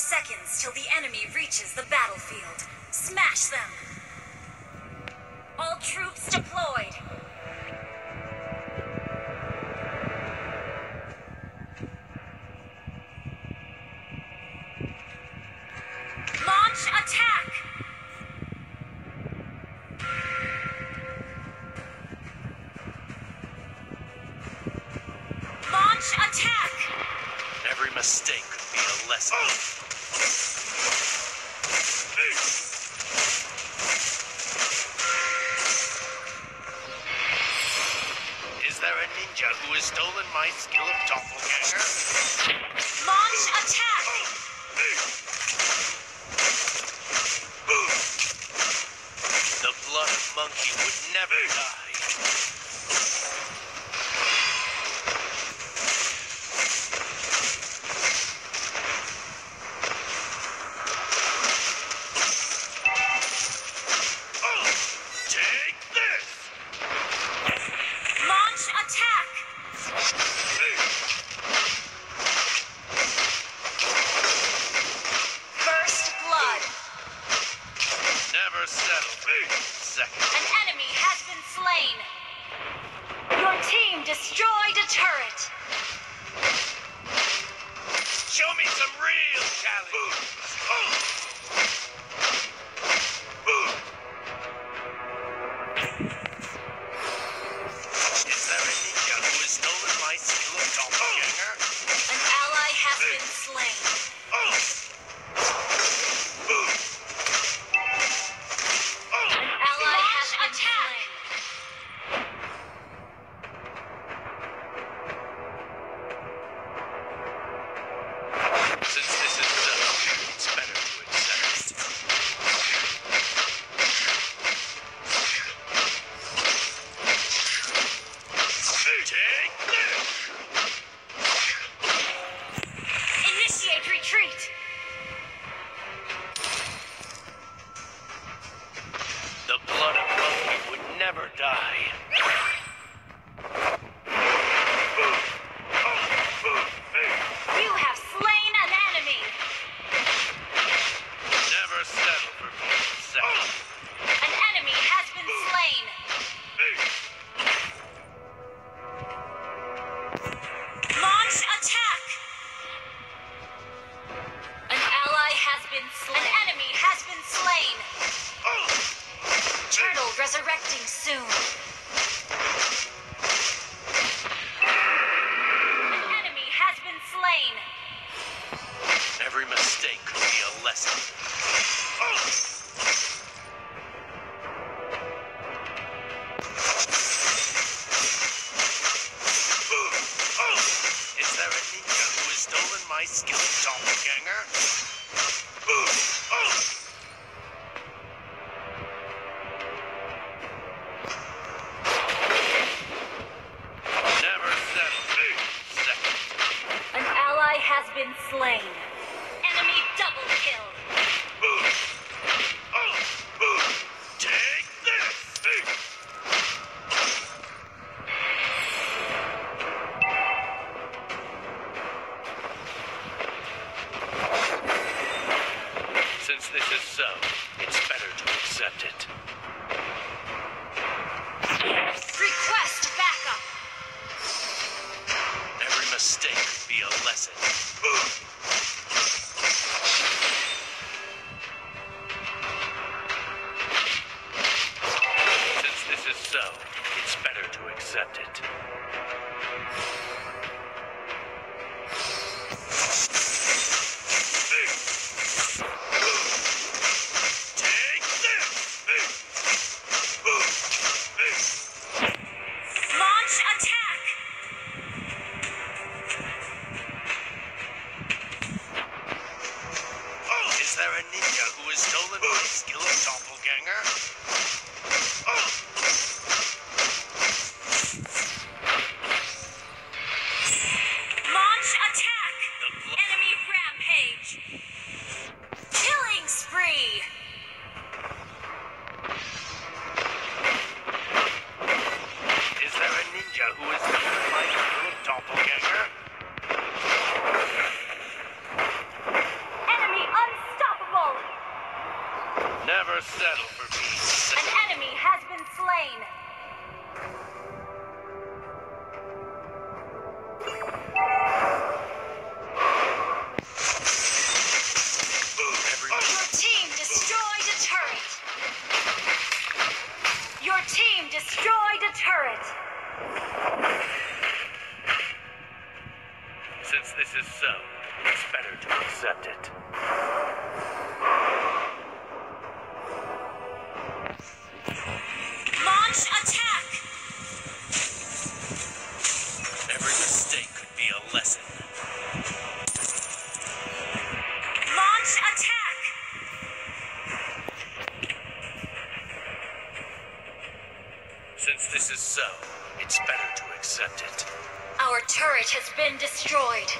seconds till the enemy reaches the battlefield. Smash them! All troops deployed! Launch attack! Launch attack! Every mistake could be a lesson. Is there a ninja who has stolen my skill of doppelganger? Launch attack! The blood of monkey would never die. Never settle for second. An enemy has been slain. Your team destroyed a turret. Show me some real challenge. Is there a ninja who has stolen my skill of doppelganger? An ally has been slain. Initiate retreat! The blood of monkey would never die. You have slain an enemy! Never settle for being second. An enemy has been slain! Launch attack! An ally has been slain. An enemy has been slain! Turtle resurrecting soon. An enemy has been slain. Every mistake could be a lesson. Is there a ninja who has stolen my skill of doppelganger? Never settle. Second. An ally has been slain. Enemy double kill. Take this! Since this is so, it's better to accept it. Request backup. Every mistake could be a lesson. Since this is so, it's better to accept it. Take this! Launch attack. Is there a ninja who has stolen my skill of doppelganger? Launch attack. The Enemy rampage. Killing spree. Is there a ninja who has stolen my skill of doppelganger? Enemy Never settle for being An enemy has been slain. Your team destroyed a turret. Your team destroyed a turret. Since this is so, it's better to accept it. Launch attack. Every mistake could be a lesson. Launch attack. Since this is so, it's better to accept it. Our turret has been destroyed.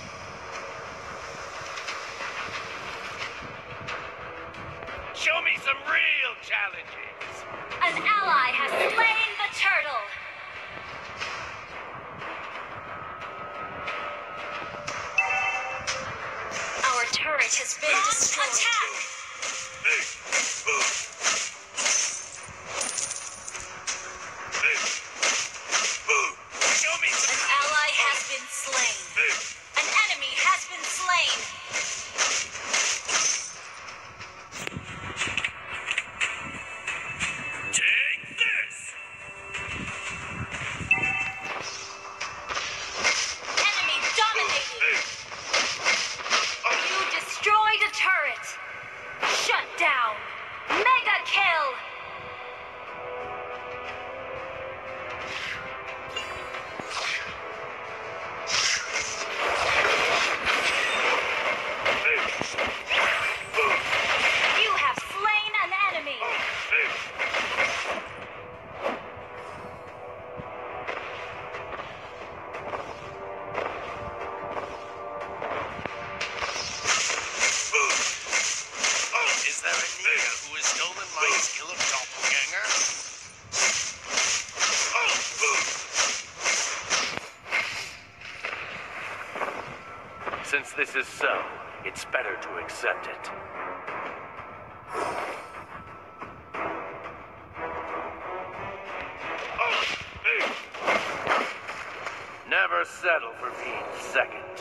Show me some real challenges. An ally has slain the turtle. Our turret has been destroyed. Attack! Show me An some. ally has been slain. An enemy has been slain. Take this. Enemy dominated. You destroyed a turret. Shut down. Mega kill. You have slain an enemy. Is there a ninja who has stolen my skill of doppelganger? Since this is so, it's better to accept it. Never settle for being second.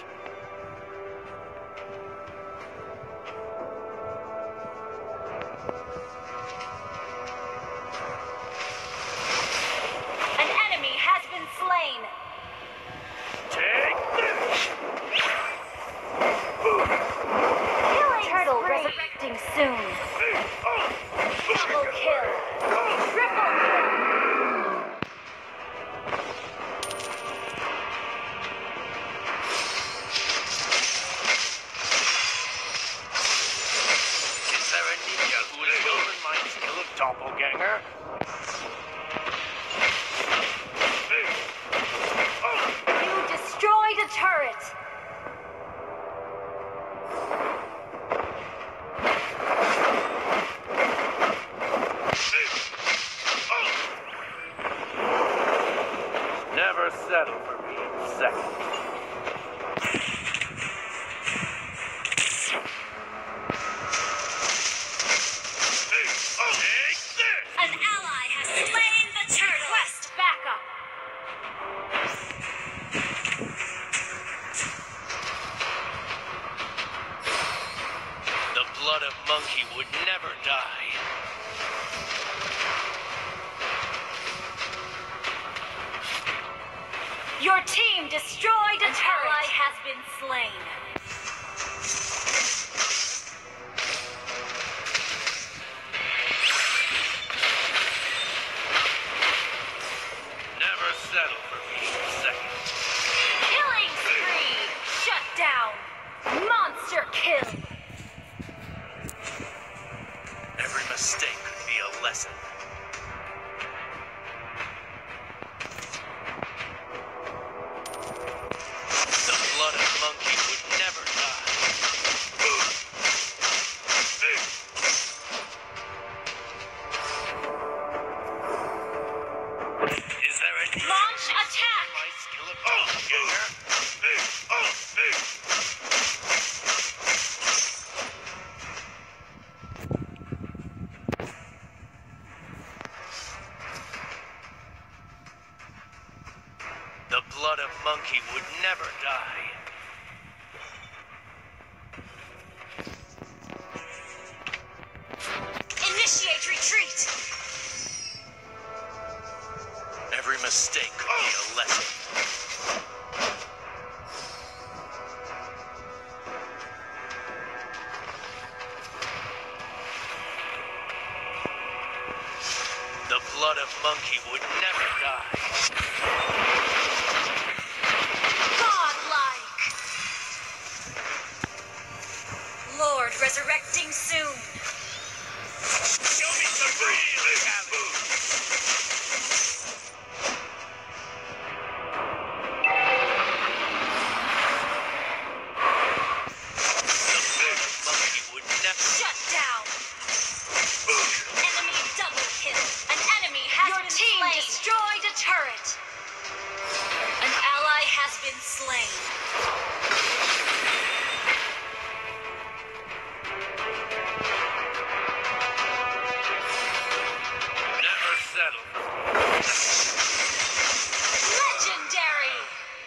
An enemy has been slain. Take this! Turtle resurrecting soon. Double kill. Triple kill. Is there a ninja who has stolen my skill of doppelganger? You destroyed a turret. Never settle for being second. Take this! An ally has slain the turtle. Request backup. The blood of monkey would never die. Your team destroyed a turret. An ally has been slain. Never settle for being second. Killing spree. Shut down. Monster kill. Every mistake could be a lesson. The blood of monkey would never die. Is there a ninja Launch who has stolen attack. my skill of doppelganger? of monkey would never die. Initiate retreat! Every mistake could be a lesson. The blood of monkey would never die. Godlike! Lord resurrecting soon. Show me some real talent. The blood of monkey would never. Shut down! Enemy double kill. An enemy has been slain. Your team destroyed a turret. An ally has been slain. Never settle. Legendary!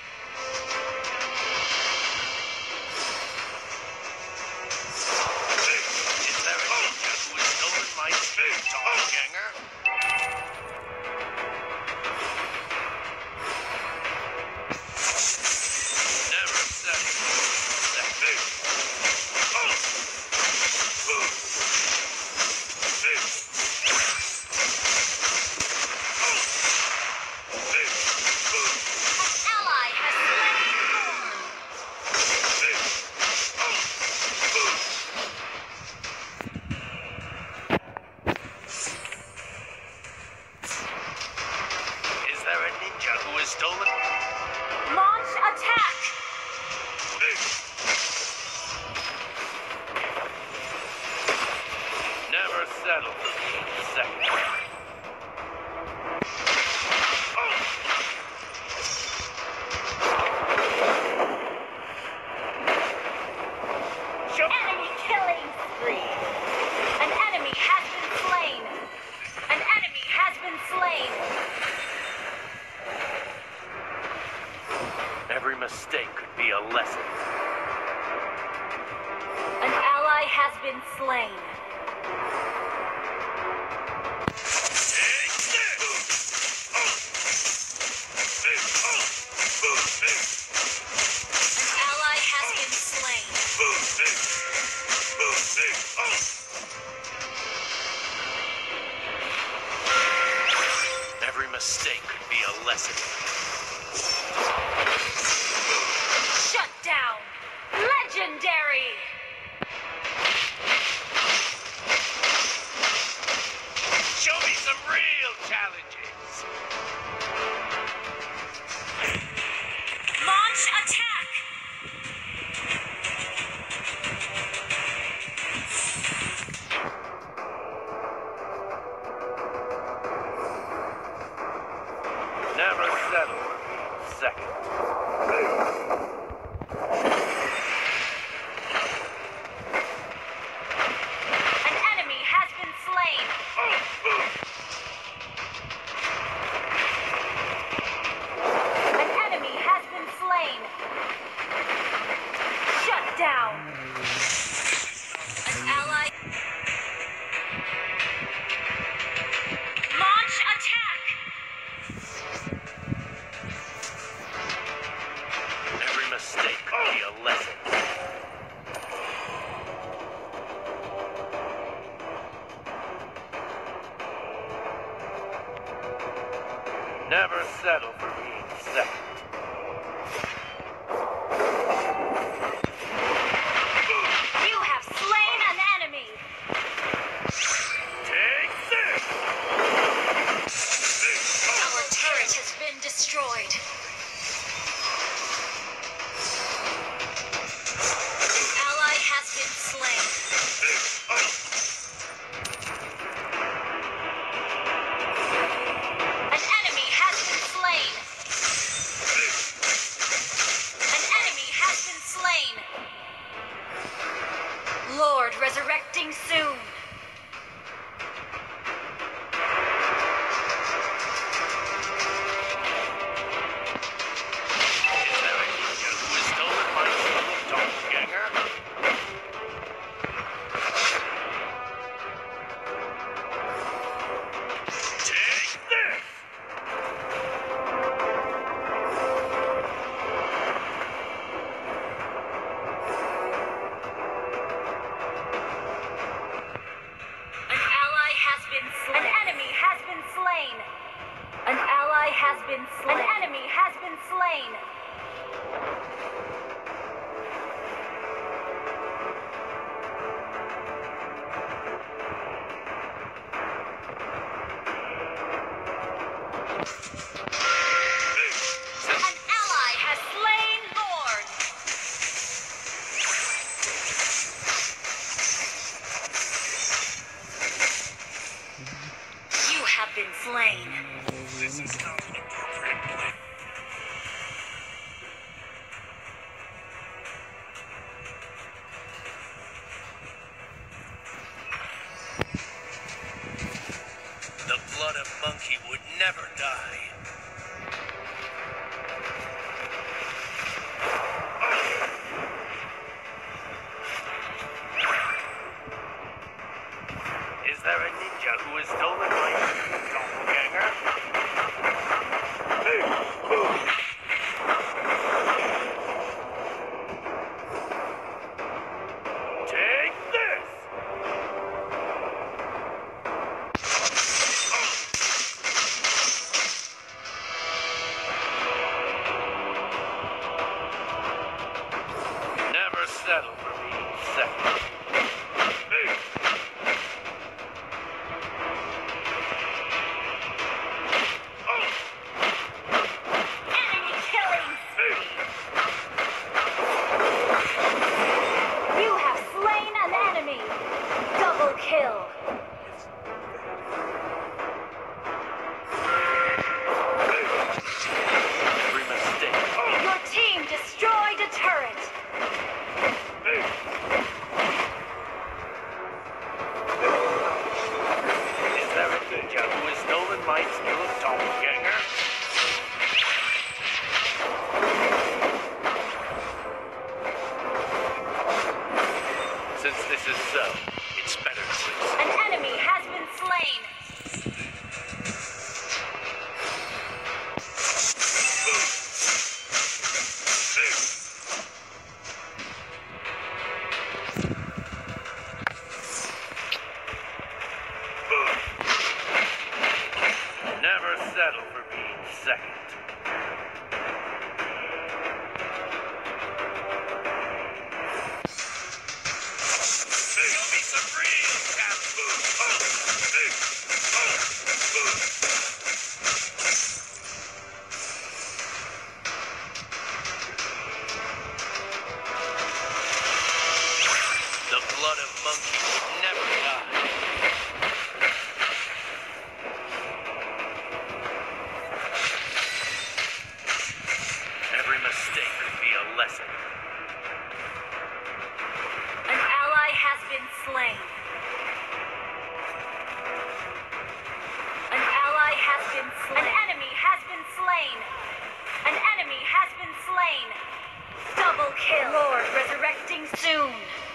Is there a ninja who has stolen my skill, doppelganger? Never settle. An ally has slain Lord. Is there a ninja who has stolen? Launch attack! Never settle for being second. Enemy killing spree! An enemy has been slain! An enemy has been slain! Every mistake could be a lesson. An ally has been slain. An ally has been slain. Every mistake could be a lesson. Shut down! Legendary! Show me some real challenges. Launch attack! Never settle for being second. An enemy has been slain. An enemy has been slain. Shut down. An ally. Launch attack. Every mistake could be a lesson. Never settle for being second. You have slain an enemy. Take this! Our turret has been destroyed. An ally has been slain. An enemy has been slain. slain. An enemy has been slain. An ally has been slain. An enemy has been slain. An ally has slain Lord. You have been slain. This is not an appropriate place. The blood of Monkey would never die. Is there a ninja who has stolen my doppelganger? Take this! Never settle for being second. Enemy killing spree. You have slain an enemy. Double kill. Every mistake. Your team destroyed a turret. Is there a ninja who has stolen my skill of doppelganger? Since this is so, it's better to lose. An enemy has been slain. Never settle for being second. Show me some real The blood of Monkey would never die. Every mistake could be a lesson. An ally has been slain. An ally has been slain. An enemy has been slain. An enemy has been slain. Double kill. Lord resurrecting soon.